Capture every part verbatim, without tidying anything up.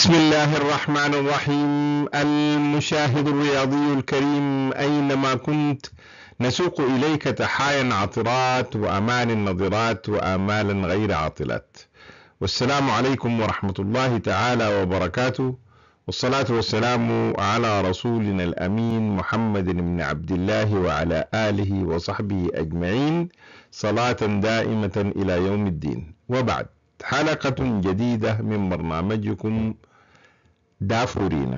بسم الله الرحمن الرحيم. المشاهد الرياضي الكريم أينما كنت، نسوق إليك تحايا عطرات وأمان نضرات وآمال غير عاطلات. والسلام عليكم ورحمة الله تعالى وبركاته، والصلاة والسلام على رسولنا الأمين محمد بن عبد الله وعلى آله وصحبه أجمعين، صلاة دائمة إلى يوم الدين. وبعد، حلقة جديدة من برنامجكم دافورينا،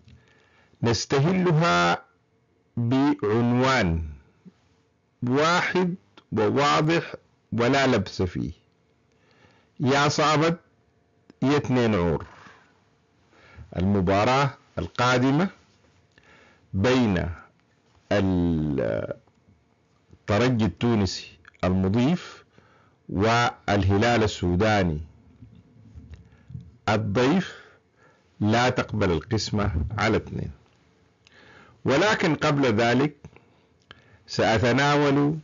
نستهلها بعنوان واحد وواضح ولا لبس فيه: يا صابت يا اتنين عور. المباراة القادمة بين الترجي التونسي المضيف والهلال السوداني الضيف لا تقبل القسمة على اثنين. ولكن قبل ذلك سأتناول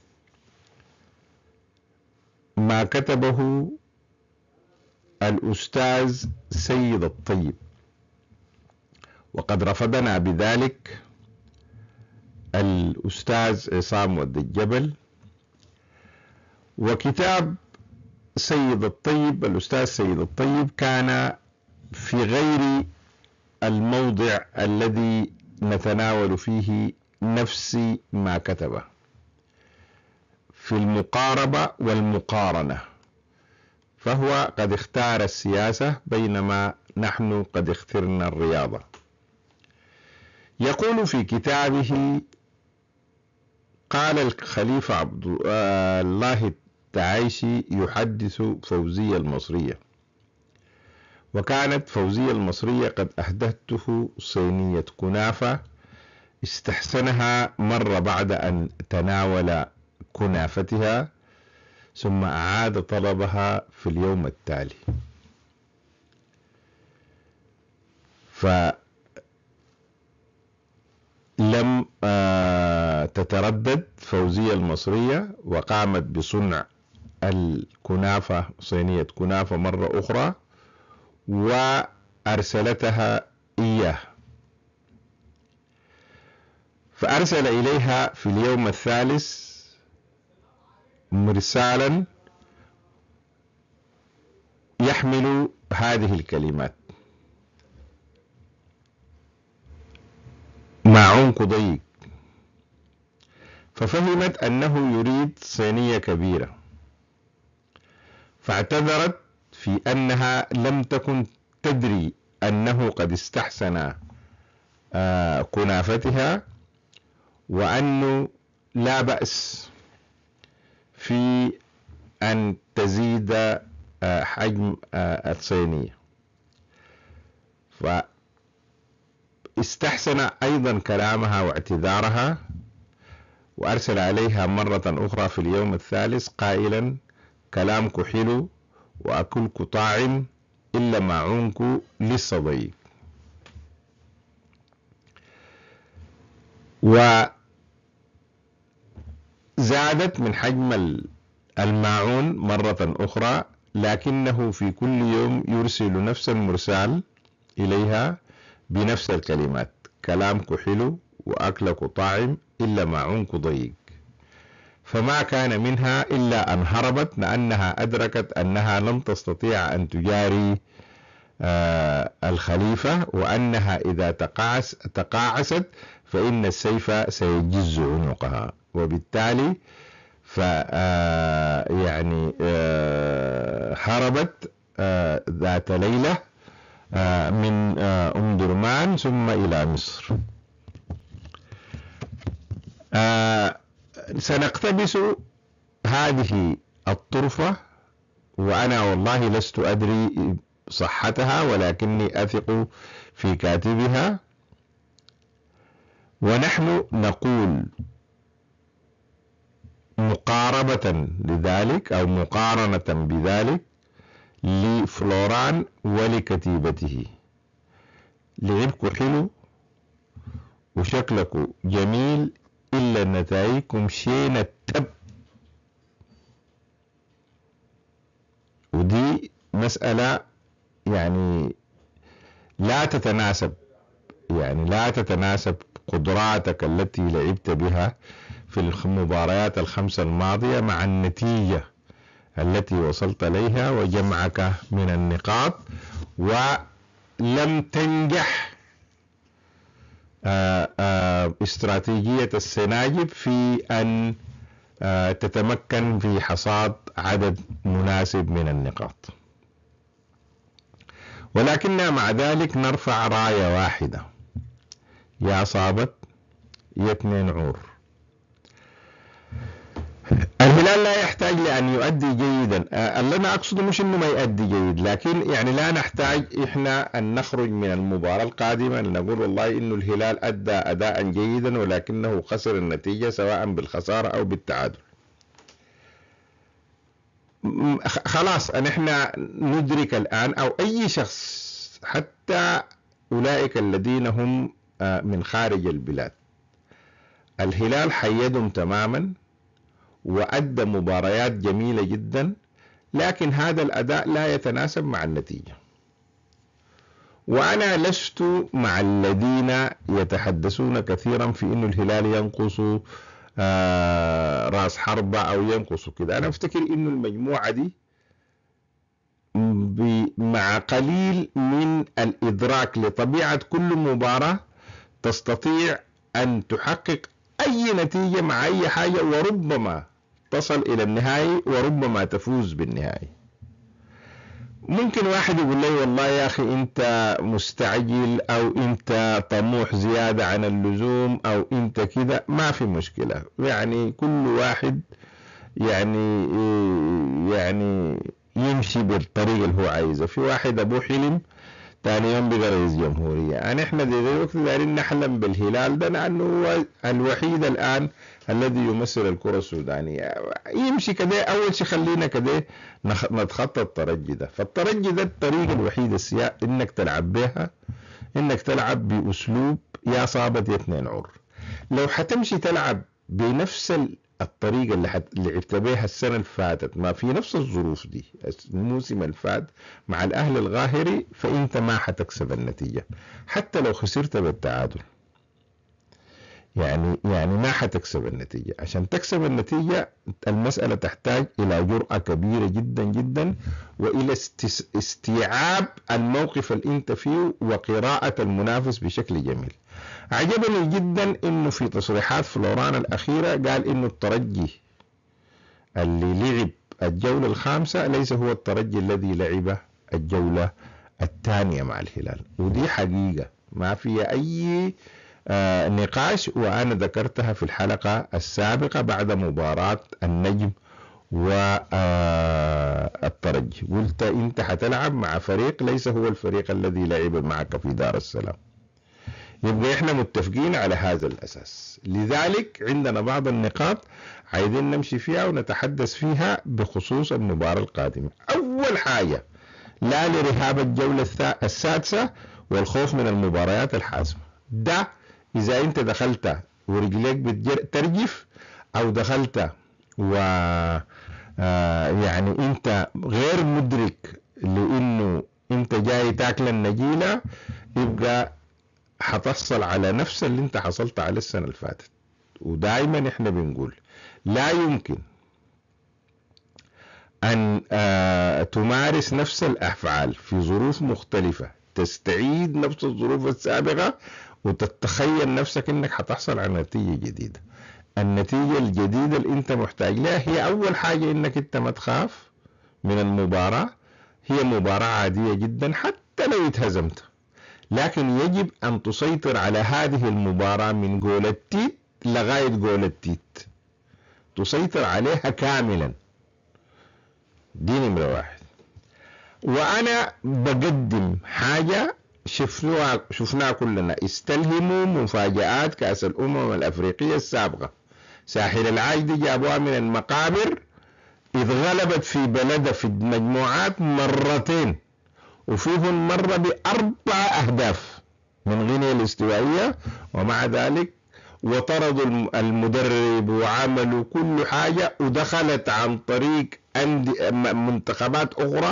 ما كتبه الأستاذ سيد الطيب، وقد رفضنا بذلك الأستاذ عصام ود الجبل. وكتاب سيد الطيب، الأستاذ سيد الطيب، كان في غير الموضع الذي نتناول فيه نفس ما كتبه، في المقاربة والمقارنة، فهو قد اختار السياسة بينما نحن قد اخترنا الرياضة. يقول في كتابه: قال الخليفة عبد الله التعايشي يحدث فوزية المصرية، وكانت فوزية المصرية قد أهدته صينية كنافة استحسنها مرة بعد أن تناول كنافتها، ثم أعاد طلبها في اليوم التالي. فلم تتردد فوزية المصرية وقامت بصنع الكنافة، صينية كنافة، مرة أخرى وأرسلتها إياه. فأرسل إليها في اليوم الثالث مرسالا يحمل هذه الكلمات: معونك ضيق. ففهمت أنه يريد صينية كبيرة، فاعتذرت في أنها لم تكن تدري أنه قد استحسن كنافتها، وأنه لا بأس في أن تزيد حجم الصينية. فاستحسن أيضا كلامها واعتذارها، وأرسل عليها مرة أخرى في اليوم الثالث قائلا: كلامك حلو وأكلك طاعم، إلا معونك لسه ضيق. وزادت من حجم الماعون مرة أخرى، لكنه في كل يوم يرسل نفس المرسال إليها بنفس الكلمات: كلامك حلو وأكلك طاعم، إلا معونك ضيق. فما كان منها إلا أن هربت، لأنها أدركت أنها لم تستطيع أن تجاري آه الخليفة، وأنها إذا تقاعس تقاعست فإن السيف سيجز عنقها. وبالتالي ف آه يعني آه هربت آه ذات ليلة آه من آه أم درمان ثم إلى مصر. آه سنقتبس هذه الطرفة، وأنا والله لست أدري صحتها، ولكني أثق في كاتبها. ونحن نقول مقاربة لذلك أو مقارنة بذلك لفلوران ولكتيبته: لعبك حلو وشكلك جميل، إلا نتائجكم شين التب. ودي مسألة يعني لا تتناسب، يعني لا تتناسب قدراتك التي لعبت بها في المباريات الخمسة الماضية مع النتيجة التي وصلت إليها وجمعك من النقاط، ولم تنجح آآ آآ استراتيجية السناجب في أن تتمكن في حصاد عدد مناسب من النقاط. ولكننا مع ذلك نرفع راية واحدة، يا صابت يا اثنين عور. الهلال لا يحتاج لأن يؤدي جيدا، اللي أنا أقصده مش إنه ما يؤدي جيد، لكن يعني لا نحتاج إحنا أن نخرج من المباراة القادمة لنقول والله إنه الهلال أدى أداء جيدا ولكنه خسر النتيجة سواء بالخسارة أو بالتعادل. خلاص أن إحنا ندرك الآن، أو أي شخص حتى أولئك الذين هم من خارج البلاد، الهلال حيدهم تماما وأدى مباريات جميلة جدا، لكن هذا الأداء لا يتناسب مع النتيجة. وأنا لست مع الذين يتحدثون كثيرا في إنه الهلال ينقص آه رأس حربة أو ينقص كده. أنا أفتكر إنه المجموعة دي مع قليل من الإدراك لطبيعة كل مباراة تستطيع أن تحقق أي نتيجة مع أي حاجة، وربما تصل إلى النهائي وربما تفوز بالنهائي. ممكن واحد يقول لي والله يا أخي أنت مستعجل أو أنت طموح زيادة عن اللزوم أو أنت كده، ما في مشكلة، يعني كل واحد يعني يعني يمشي بالطريقة اللي هو عايزه. في واحد أبوه حلم تاني يوم بقى رئيس جمهورية. يعني احنا دلوقتي دايرين نحلم بالهلال ده لأنه هو الوحيد الآن الذي يمثل الكرة السودانية. يمشي كده، أول شيء خلينا كده نتخطى الترجي ده. فالترجي ده الطريقة الوحيدة السياء إنك تلعب بها، إنك تلعب بأسلوب يا صابت يا اثنين عور. لو حتمشي تلعب بنفس الطريقة اللي لعبت بها السنة اللي فاتت، ما في نفس الظروف دي الموسم اللي فات مع الأهلي الغاهري، فأنت ما حتكسب النتيجة حتى لو خسرت بالتعادل. يعني يعني ما حتكسب النتيجة. عشان تكسب النتيجة المسألة تحتاج إلى جرأة كبيرة جدا جدا، وإلى استيعاب الموقف اللي انت فيه وقراءة المنافس بشكل جميل. عجبني جدا انه في تصريحات فلوران الأخيرة قال انه الترجي اللي لعب الجولة الخامسة ليس هو الترجي الذي لعب الجولة الثانية مع الهلال، ودي حقيقة ما فيها أي آه نقاش. وأنا ذكرتها في الحلقة السابقة بعد مباراة النجم والترجي، قلت انت حتلعب مع فريق ليس هو الفريق الذي لعب معك في دار السلام. يبقى احنا متفقين على هذا الأساس. لذلك عندنا بعض النقاط عايزين نمشي فيها ونتحدث فيها بخصوص المباراة القادمة. أول حاجة، لا لرهاب الجولة السادسة والخوف من المباريات الحاسمة. ده إذا أنت دخلت ورجليك بترجف أو دخلت و آه يعني أنت غير مدرك لأنه أنت جاي تاكل النجيلة، يبقى حتحصل على نفس اللي أنت حصلت على السنة اللي فاتت. ودائما إحنا بنقول لا يمكن أن آه تمارس نفس الأفعال في ظروف مختلفة، تستعيد نفس الظروف السابقة وتتخيل نفسك انك حتحصل على نتيجة جديدة. النتيجة الجديدة اللي انت محتاج لها هي اول حاجة انك انت ما تخاف من المباراة. هي مباراة عادية جدا حتى لو اتهزمت، لكن يجب ان تسيطر على هذه المباراة من جول التيت لغاية جول التيت، تسيطر عليها كاملا. دي نمرة واحد. وانا بقدم حاجة شفناها شفناها كلنا، استلهموا مفاجآت كأس الأمم الأفريقية السابقة. ساحل العاج دي جابوها من المقابر، إذ غلبت في بلدها في المجموعات مرتين، وفيهم مرة بأربع أهداف من غينيا الاستوائية، ومع ذلك وطردوا المدرب وعملوا كل حاجة، ودخلت عن طريق منتخبات أخرى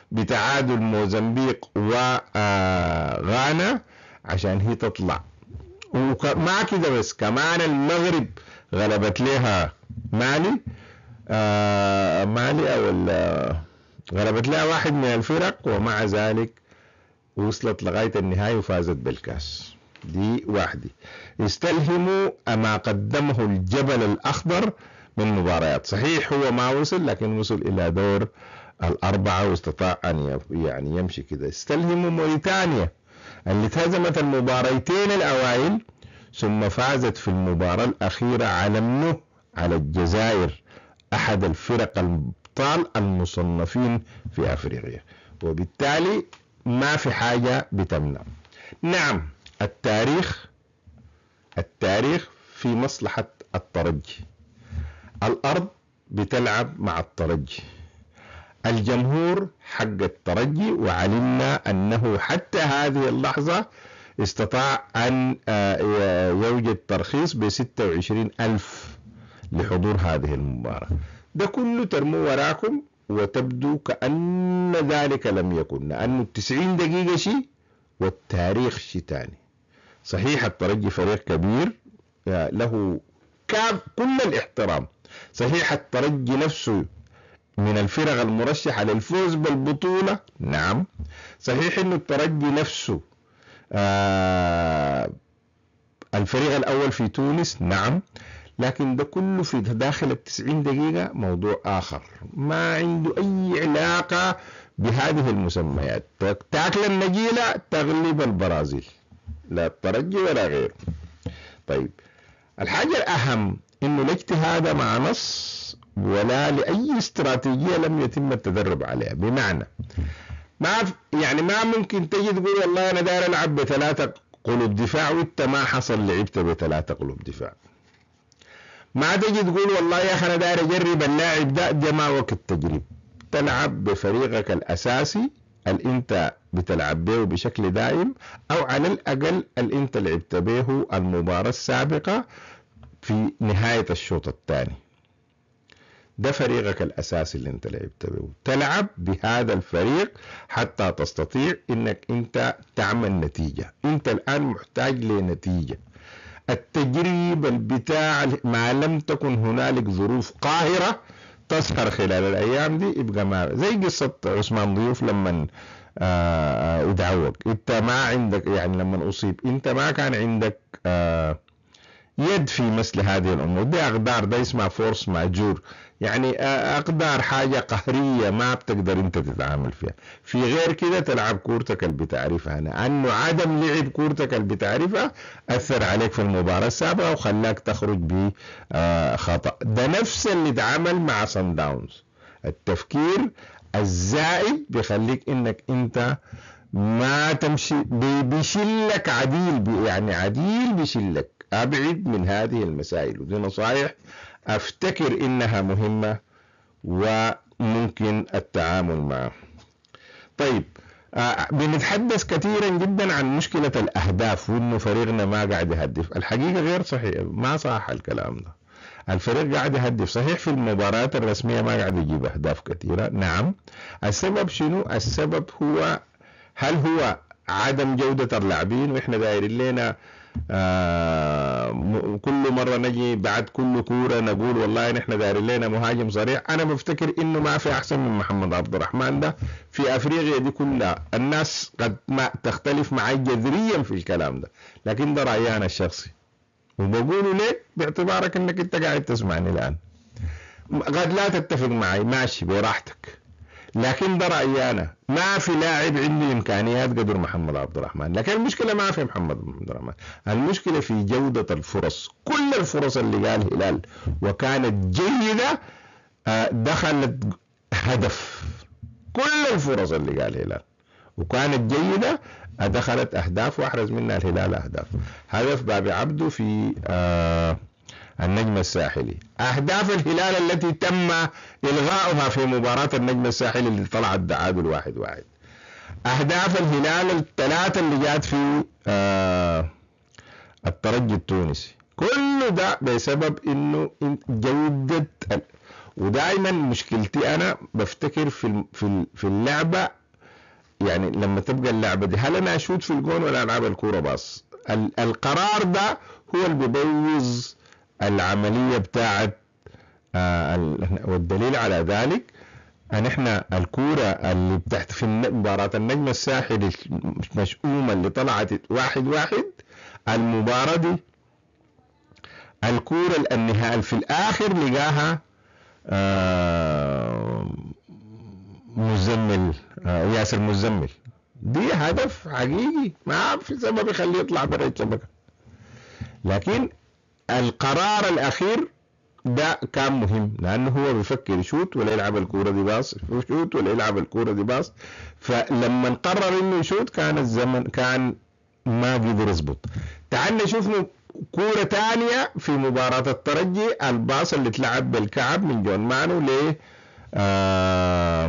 بتعادل موزمبيق وغانا عشان هي تطلع. ومع كده بس كمان المغرب غلبت لها مالي آه مالي او غلبت لها واحد من الفرق، ومع ذلك وصلت لغاية النهاية وفازت بالكاس. دي واحدة. استلهموا ما قدمه الجبل الأخضر من مباريات، صحيح هو ما وصل لكن وصل إلى دور الأربعة واستطاع أن يعني يمشي كده. استلهموا موريتانيا اللي تهزمت المباريتين الأوائل ثم فازت في المباراة الأخيرة على منه على الجزائر، أحد الفرق الأبطال المصنفين في أفريقيا، وبالتالي ما في حاجة بتمنع. نعم التاريخ التاريخ في مصلحة الترجي، الأرض بتلعب مع الترجي، الجمهور حق الترجي، وعلمنا أنه حتى هذه اللحظة استطاع أن يوجد ترخيص بستة وعشرين ألف لحضور هذه المباراة. ده كله ترموا وراكم وتبدو كأن ذلك لم يكن، لأنه التسعين دقيقة شيء والتاريخ شيء تاني. صحيح الترجي فريق كبير له كل الاحترام، صحيح الترجي نفسه من الفرق المرشحة للفوز بالبطولة، نعم صحيح انه الترجي نفسه آه الفريق الاول في تونس، نعم، لكن ده كله في داخل التسعين دقيقة موضوع آخر ما عنده أي علاقة بهذه المسميات. تاكل النجيلة تغلب البرازيل، لا الترجي ولا غيره. طيب الحاجة الأهم إنه الاجتهاد مع نص ولا لأي استراتيجية لم يتم التدرب عليها، بمعنى ما يعني ما ممكن تجي تقول والله أنا داير ألعب بثلاثة قلوب دفاع وإنت ما حصل لعبت بثلاثة قلوب دفاع. ما تجي تقول والله يا أخي أنا داير أجرب اللاعب ده، ده ما وقت تجريب. تلعب بفريقك الأساسي اللي أنت بتلعب به بشكل دائم، أو على الأقل اللي أنت لعبت به المباراة السابقة في نهاية الشوط الثاني. ده فريقك الأساسي اللي أنت لعبت به، تلعب بهذا الفريق حتى تستطيع أنك أنت تعمل نتيجة. أنت الآن محتاج لنتيجة. التجريب البتاع ما لم تكن هنالك ظروف قاهرة تظهر خلال الأيام دي يبقى ما زي قصة عثمان ضيوف لما آه ادعوك انت ما عندك، يعني لما أصيب انت ما كان عندك آه يد في مثل هذه الأمور. دي أقدار، ده اسمها فورس ماجور، يعني أقدار حاجة قهرية ما بتقدر أنت تتعامل فيها. في غير كده تلعب كورتك اللي بتعرفها، لأنه عدم لعب كورتك اللي بتعرفها أثر عليك في المباراة السابقة وخلاك تخرج بخطأ. ده نفس اللي تعمل مع صن داونز. التفكير الزائد بيخليك إنك أنت ما تمشي، بيشلك عديل، يعني عديل بيشلك. أبعد من هذه المسائل، ودي نصائح أفتكر إنها مهمة وممكن التعامل معها. طيب آه بنتحدث كثيرا جدا عن مشكلة الأهداف وإنه فريقنا ما قاعد يهدف. الحقيقة غير صحيح، ما صح الكلام ده. الفريق قاعد يهدف صحيح، في المباريات الرسمية ما قاعد يجيب أهداف كثيرة، نعم. السبب شنو؟ السبب هو هل هو عدم جودة اللاعبين وإحنا دايرين لنا آه كل مرة نجي بعد كل كورة نقول والله نحن دايرين لنا مهاجم صريح؟ أنا بفتكر إنه ما في أحسن من محمد عبد الرحمن ده في أفريقيا دي كلها. الناس قد ما تختلف معي جذريا في الكلام ده، لكن ده رأيي أنا الشخصي وبقوله لك باعتبارك إنك أنت قاعد تسمعني الآن. قد لا تتفق معي، ماشي براحتك، لكن ده رأيي أنا. ما في لاعب عنده إمكانيات قدر محمد عبد الرحمن، لكن المشكلة ما في محمد عبد الرحمن، المشكلة في جودة الفرص. كل الفرص اللي قال هلال وكانت جيدة دخلت هدف، كل الفرص اللي قال هلال وكانت جيدة دخلت أهداف وأحرز منها الهلال أهداف. هدف بابي عبده في آه النجم الساحلي، أهداف الهلال التي تم إلغاؤها في مباراة النجم الساحلي اللي طلعت تعادل واحد واحد، أهداف الهلال الثلاثة اللي جات في آه الترجي التونسي، كل ده بسبب إنه جودة. ودائما مشكلتي انا بفتكر في في في اللعبه، يعني لما تبقى اللعبه دي هل انا اشوت في الجون ولا العب الكوره باص؟ القرار ده هو اللي بيبوظ العمليه بتاعت آه والدليل على ذلك ان احنا الكوره اللي بتحت في مباراه النجم الساحلي المشؤومه اللي طلعت واحد واحد، المباراه دي الكوره النهائيه في الاخر لقاها آه مزمل آه ياسر مزمل، دي هدف حقيقي ما في سبب يخليه يطلع برا الشبكه. لكن القرار الاخير ده كان مهم لانه هو بيفكر يشوت ولا يلعب الكوره دي باص، يشوت ولا يلعب الكوره دي باص. فلما قرر انه يشوت كان الزمن كان ما قدر يظبط. تعال نشوف كوره تانية في مباراه الترجي، الباص اللي اتلعب بالكعب من جون مانو ل آه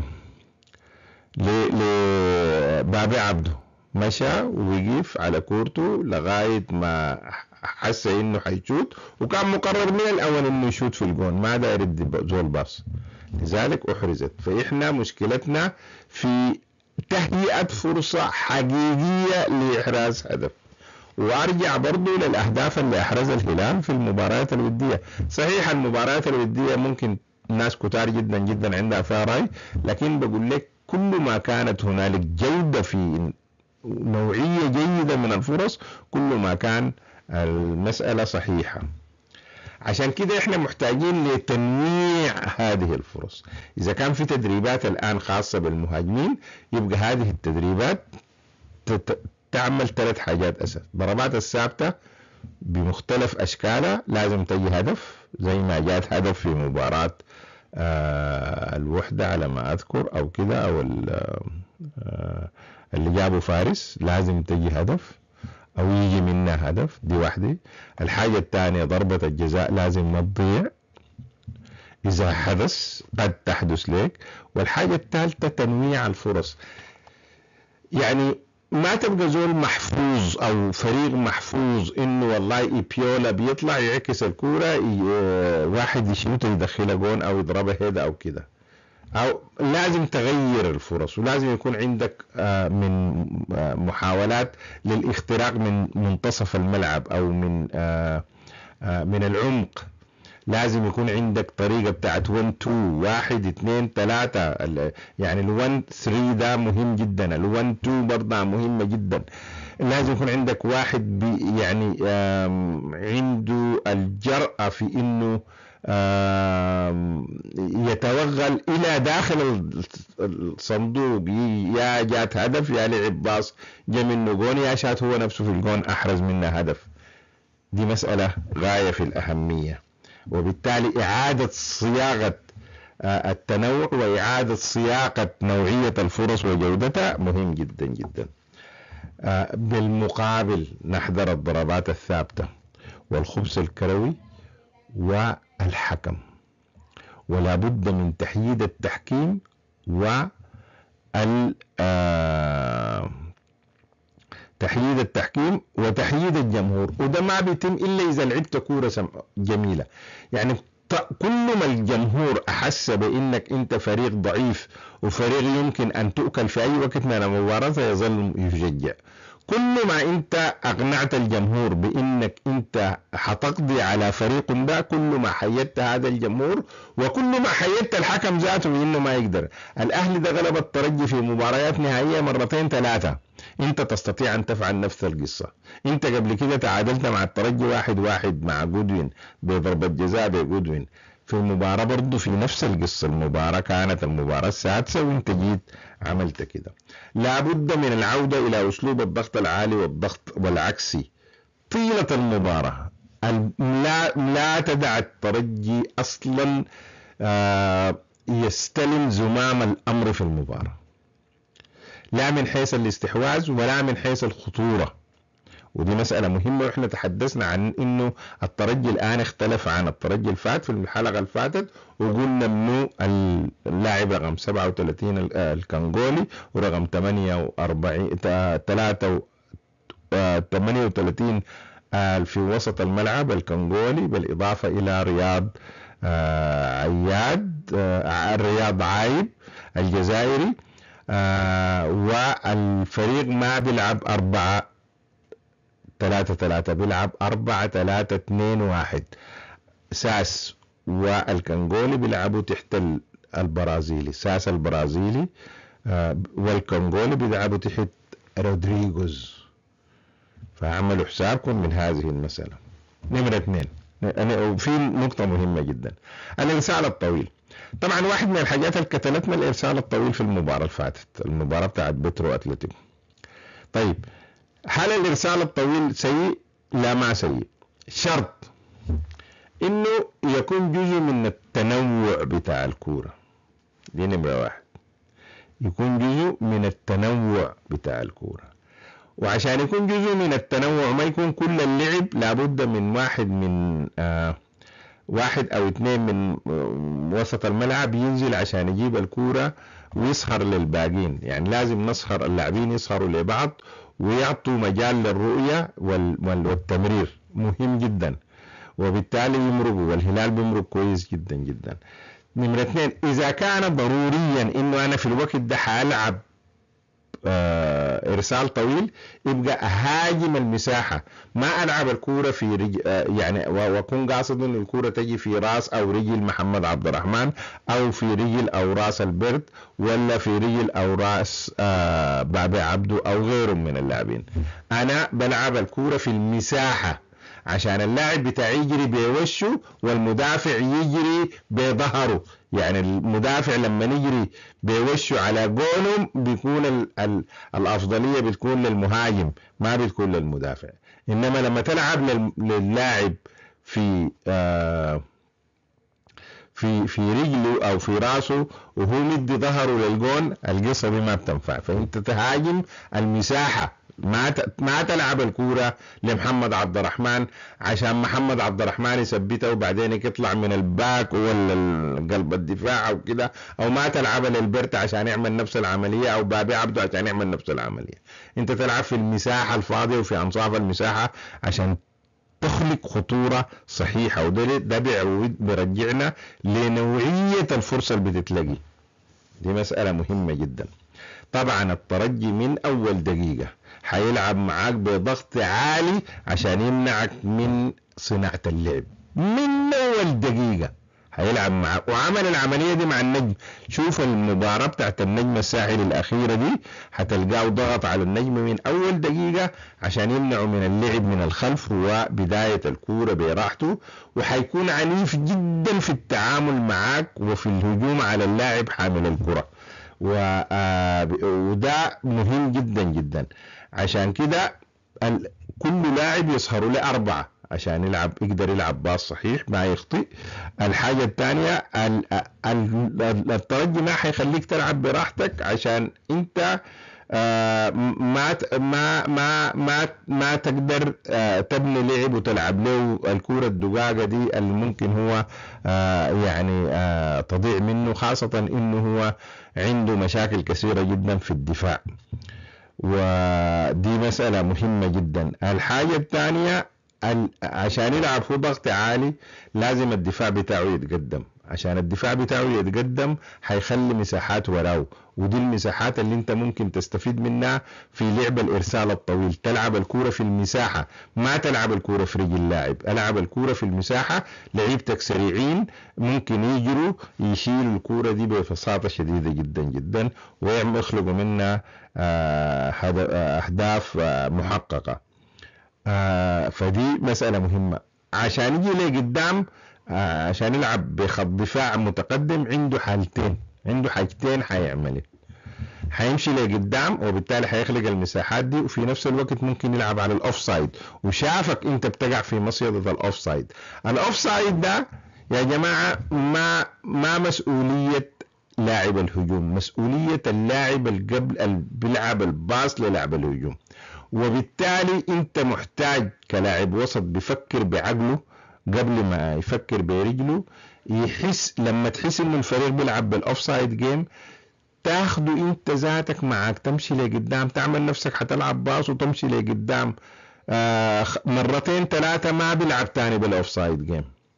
لبابي عبده، مشى ووقف على كورته لغايه ما حس انه حيشوت، وكان مقرر من الاول انه يشوت في الجون، ما داير يدي زول باص، لذلك احرزت. فاحنا مشكلتنا في تهيئه فرصه حقيقيه لاحراز هدف. وارجع برضو للاهداف اللي احرزها الهلال في المباريات الوديه. صحيح المباريات الوديه ممكن ناس كتار جدا جدا عندها فيها راي، لكن بقول لك كل ما كانت هنالك جوده في نوعيه جيده من الفرص كل ما كان المساله صحيحه. عشان كده احنا محتاجين لتنويع هذه الفرص. اذا كان في تدريبات الان خاصه بالمهاجمين، يبقى هذه التدريبات تعمل ثلاث حاجات اساس: ضربات الثابته بمختلف اشكالها لازم تجي هدف، زي ما جات هدف في مباراه آه الوحده على ما اذكر او كده، او آه اللي جابوا فارس لازم تجي هدف او يجي منها هدف، دي واحده. الحاجه الثانيه ضربه الجزاء لازم ما تضيع اذا حدث، قد تحدث لك. والحاجه الثالثه تنويع الفرص، يعني ما تبقى زول محفوظ او فريق محفوظ انه والله بيولا بيطلع يعكس الكوره واحد يشوت يدخلها جون او يضربها هيدا او كده. او لازم تغير الفرص، ولازم يكون عندك من محاولات للاختراق من منتصف الملعب او من من العمق. لازم يكون عندك طريقة بتاعت واحد اتنين واحد اتنين تلاتة، يعني ال واحد ثلاثة ده مهم جدا، ال واحد اتنين برضه مهمة جدا. لازم يكون عندك واحد بي يعني عنده الجرأة في انه يتوغل الى داخل الصندوق، يا جات هدف يا لعب باص جا منه جون يا شات هو نفسه في الجون احرز منه هدف. دي مسألة غاية في الأهمية. وبالتالي إعادة صياغة التنوع وإعادة صياغة نوعية الفرص وجودتها مهم جدا جدا. بالمقابل نحذر الضربات الثابتة والخبث الكروي والحكم، ولا بد من تحييد التحكيم وال تحييد التحكيم وتحييد الجمهور. وده ما بيتم إلا إذا لعبت كورة جميلة. يعني كل ما الجمهور أحس بأنك أنت فريق ضعيف وفريق يمكن أن تؤكل في أي وقت من المباراة يظل يشجع. كل ما أنت أقنعت الجمهور بأنك أنت حتقضي على فريق ده، كل ما حيدت هذا الجمهور، وكل ما حيدت الحكم ذاته بأنه ما يقدر. الأهلي ده غلب الترجي في مباريات نهائية مرتين ثلاثة، انت تستطيع ان تفعل نفس القصة. انت قبل كده تعادلت مع الترجي واحد واحد مع جودوين بضربة جزاء بجودوين في مباراة برضو في نفس القصة. المباراة كانت المباراة السادسة وانت جيت عملت كده. لابد من العودة الى اسلوب الضغط العالي والضغط والعكسي طيلة المباراة. لا, لا تدع الترجي اصلا يستلم زمام الامر في المباراة، لا من حيث الاستحواذ ولا من حيث الخطورة. ودي مسألة مهمة، واحنا تحدثنا عن انه الترجي الان اختلف عن الترجي الفات في الحلقة اللي فاتت، وقلنا انه اللاعب رقم سبعة وثلاثين الكنغولي ورقم ثمانية وأربعين ثلاثة ثمانية وثلاثين في وسط الملعب الكنغولي، بالاضافة الى رياض آه عياد آه الرياض عايب الجزائري، آه والفريق ما بيلعب أربعة ثلاثة ثلاثة، بيلعب أربعة ثلاثة اثنين واحد. ساس والكنغولي بيلعبوا تحت البرازيلي، ساس البرازيلي آه والكنغولي بيلعبوا تحت رودريغوز. فعملوا حسابكم من هذه المسألة. نمرة اثنين، أنا في نقطة مهمة جدا، الإرسال الطويل. طبعا واحد من الحاجات اللي كتلتنا الإرسال الطويل في المباراة اللي فاتت، المباراة بتاعت بترو أتلتيكو. طيب هل الإرسال الطويل سيء؟ لا ما سيء، شرط إنه يكون جزء من التنوع بتاع الكورة. دي نمرة واحد، يكون جزء من التنوع بتاع الكورة. وعشان يكون جزء من التنوع ما يكون كل اللعب، لابد من واحد من آه واحد او اثنين من وسط الملعب ينزل عشان يجيب الكورة ويسهر للباقين. يعني لازم نسهر، اللاعبين يسهروا لبعض ويعطوا مجال للرؤية والتمرير، مهم جدا، وبالتالي يمرقوا، والهلال بيمرق كويس جدا جدا. نمرة اثنين، اذا كان ضروريا انه انا في الوقت ده حالعب آه ارسال طويل، يبقى اهاجم المساحه، ما العب الكوره في رجل آه يعني واكون قاصد ان الكوره تجي في راس او رجل محمد عبد الرحمن، او في رجل او راس البرد، ولا في رجل او راس آه بابي عبدو او غيره من اللاعبين. انا بلعب الكوره في المساحه عشان اللاعب بتاعي يجري بوشه والمدافع يجري بظهره. يعني المدافع لما يجري بوشه على جولهم بيكون ال ال الأفضلية بتكون للمهاجم، ما بتكون للمدافع. إنما لما تلعب للاعب في آه في في رجله او في راسه وهو مدي ظهره للجون، القصة دي ما بتنفع. فانت تهاجم المساحة، ما ما تلعب الكورة لمحمد عبد الرحمن عشان محمد عبد الرحمن يثبتها وبعدين يطلع من الباك ولا قلب الدفاع او كده، او ما تلعب للبرت عشان يعمل نفس العملية، او بابي عبده عشان يعمل نفس العملية. انت تلعب في المساحة الفاضية وفي انصاف المساحة عشان تخلق خطورة صحيحة. وده ده بيرجعنا لنوعية الفرصة اللي بتتلاقي. دي مسألة مهمة جدا. طبعا الترجي من اول دقيقة حيلعب معاك بضغط عالي عشان يمنعك من صناعة اللعب، من اول دقيقة هيلعب معاك. وعمل العملية دي مع النجم. شوف المباراة بتاعت النجم الساحلي الأخيرة دي، هتلقاه ضغط على النجم من أول دقيقة عشان يمنعه من اللعب من الخلف وبداية الكورة براحته، وحيكون عنيف جدا في التعامل معاك وفي الهجوم على اللاعب حامل الكرة. وده مهم جدا جدا. عشان كده كل لاعب يسهر له أربعة عشان يلعب، يقدر يلعب باص صحيح ما يخطئ. الحاجة الثانية الترجي ما حيخليك تلعب براحتك عشان انت آه ما ما ما ما ما تقدر آه تبني لعب وتلعب له الكورة الدقاقة دي اللي ممكن هو آه يعني آه تضيع منه، خاصة انه هو عنده مشاكل كثيرة جدا في الدفاع، ودي مسألة مهمة جدا. الحاجة الثانية عشان يلعب فيه ضغط عالي لازم الدفاع بتاعه يتقدم. عشان الدفاع بتاعه يتقدم حيخلي مساحات وراه، ودي المساحات اللي انت ممكن تستفيد منها في لعب الارسال الطويل. تلعب الكورة في المساحة، ما تلعب الكورة في رجل اللاعب، العب الكورة في المساحة. لعيبتك سريعين ممكن يجروا يشيلوا الكورة دي ببساطة شديدة جدا جدا ويخلقوا منها اهداف محققة. آه فدي مسألة مهمة. عشان يجي لي قدام آه عشان يلعب بخط دفاع متقدم عنده حالتين، عنده حاجتين حيعملها. حيمشي لي قدام وبالتالي حيخلق المساحات دي، وفي نفس الوقت ممكن يلعب على الاوف سايد. وشافك انت بتقع في مصيدة الاوف سايد. الاوف سايد ده يا جماعة ما ما مسؤولية لاعب الهجوم، مسؤولية اللاعب اللي قبل اللي بيلعب الباص للاعب الهجوم. وبالتالي انت محتاج كلاعب وسط بيفكر بعقله قبل ما يفكر برجله، يحس لما تحس انه الفريق بيلعب بالاوفسايد جيم تاخده انت ذاتك معك، تمشي لقدام، تعمل نفسك هتلعب باص وتمشي لقدام آه مرتين ثلاثة، ما بيلعب تاني بالاوفسايد جيم.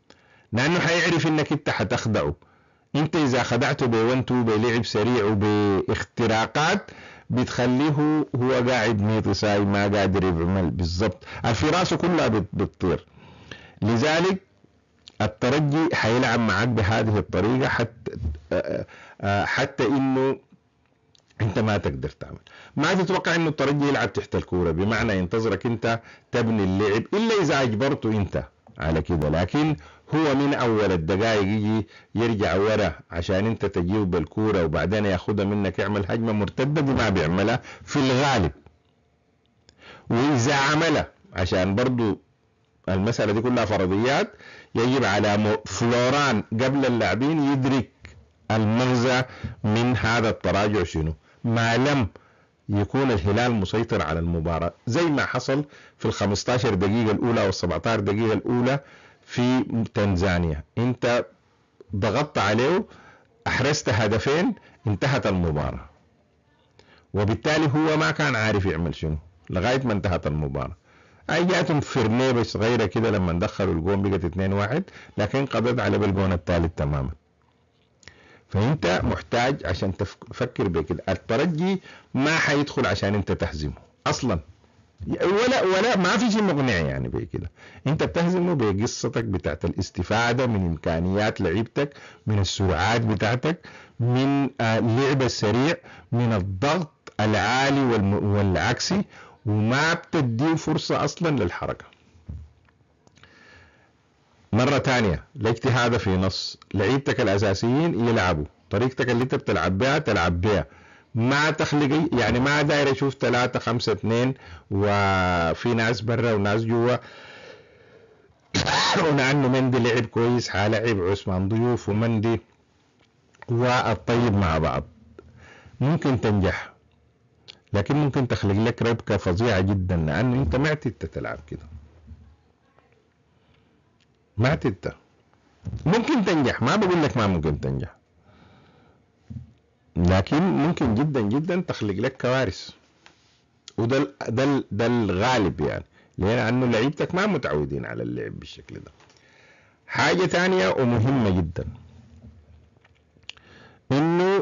لأنه حيعرف إنك أنت حتخدعه. أنت إذا خدعته بونتو بلعب سريع وباختراقات بتخليه هو قاعد ميطساي ما قادر يعمل بالضبط، الفراسة كلها بتطير. لذلك الترجي حيلعب معك بهذه الطريقة حتى حتى إنه انت ما تقدر تعمل. ما تتوقع انه الترجي يلعب تحت الكورة، بمعنى ينتظرك انت تبني اللعب الا اذا اجبرته انت على كده، لكن هو من اول الدقائق يجي يرجع ورا عشان انت تجيب بالكورة وبعدين ياخدها منك يعمل هجمة مرتدة، دي ما بيعملها في الغالب. واذا عملها عشان برضو المسألة دي كلها فرضيات، يجب على فلوران قبل اللاعبين يدرك المغزى من هذا التراجع شنو، ما لم يكون الهلال مسيطر على المباراة زي ما حصل في الخمسة عشر دقيقة الأولى والسبعة عشر دقيقة الأولى في تنزانيا. انت ضغطت عليه، احرزت هدفين، انتهت المباراة، وبالتالي هو ما كان عارف يعمل شنو لغاية ما انتهت المباراة. اي جاتهم فرنيبة صغيرة كده لما دخلوا الجون بقت اثنين واحد، لكن قضت على بالجون الثالث تماما. فانت محتاج عشان تفكر بكده، الترجي ما حيدخل عشان انت تهزمه اصلا، ولا ولا ما في شيء مقنع يعني بكده. انت بتهزمه بقصتك بتاعت الاستفادة من امكانيات لعيبتك، من السرعات بتاعتك، من اللعب السريع، من الضغط العالي والعكسي، وما بتديه فرصة اصلا للحركة. مرة تانية الاجتهاد في نص لعيبتك الاساسيين يلعبوا طريقتك اللي انت بتلعب بها تلعب بها، ما تخلق يعني ما داير اشوف ثلاثة خمسة اثنين وفي ناس برا وناس جوا ولانه مندي لعب كويس حالعب عثمان ضيوف ومندي والطيب مع بعض. ممكن تنجح لكن ممكن تخلق لك ربكة فظيعة جدا، لانه انت ما اعتدت تلعب كده، ما اعتدت. ممكن تنجح، ما بقول لك ما ممكن تنجح، لكن ممكن جدا جدا تخلق لك كوارث، وده ده ده الغالب يعني، لانه لعيبتك ما متعودين على اللعب بالشكل ده. حاجة تانية ومهمة جدا، انه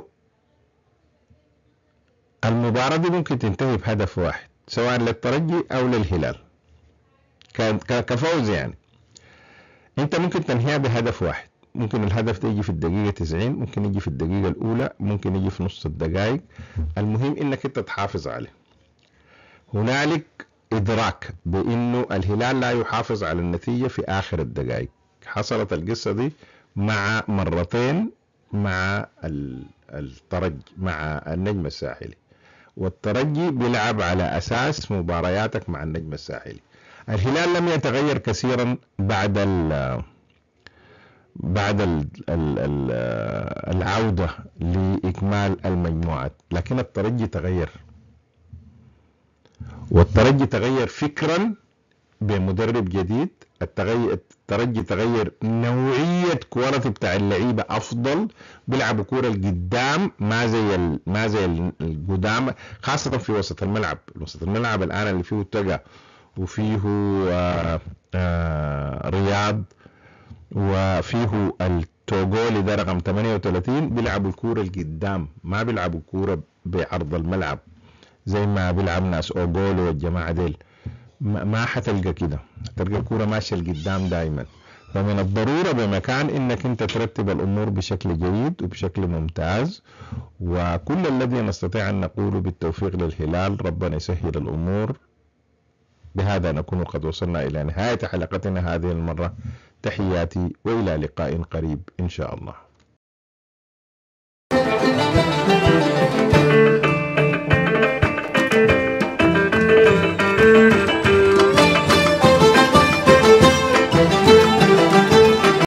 المباراة دي ممكن تنتهي بهدف واحد سواء للترجي او للهلال كفوز. يعني انت ممكن تنهيها بهدف واحد، ممكن الهدف ده يجي في الدقيقة تسعين، ممكن يجي في الدقيقة الأولى، ممكن يجي في نص الدقائق، المهم إنك أنت تحافظ عليه. هنالك إدراك بإنه الهلال لا يحافظ على النتيجة في آخر الدقائق. حصلت القصة دي مع مرتين مع الترجي مع النجم الساحلي، والترجي بيلعب على أساس مبارياتك مع النجم الساحلي. الهلال لم يتغير كثيرا بعد ال بعد ال ال ال العودة لإكمال المجموعات، لكن الترجي تغير، والترجي تغير فكرا بمدرب جديد. الترجي تغير نوعية كواليتي بتاع اللعيبة أفضل، بيلعبوا كورة القدام ما زي ما زي القدام، خاصة في وسط الملعب. وسط الملعب الآن اللي فيه تقى وفيه آآ آآ رياض وفيه التوغولي ده رقم ثمانية وثلاثين، بيلعبوا الكورة القدام، ما بيلعبوا كورة بعرض الملعب زي ما بيلعب ناس اوغولو والجماعة ديل. ما حتلقى كده، تلقى الكورة ماشية القدام دائما. فمن الضرورة بمكان انك انت ترتب الامور بشكل جيد وبشكل ممتاز، وكل الذي نستطيع ان نقوله بالتوفيق للهلال، ربنا يسهل الامور. بهذا نكون قد وصلنا إلى نهاية حلقتنا هذه المرة. تحياتي وإلى لقاء قريب إن شاء الله.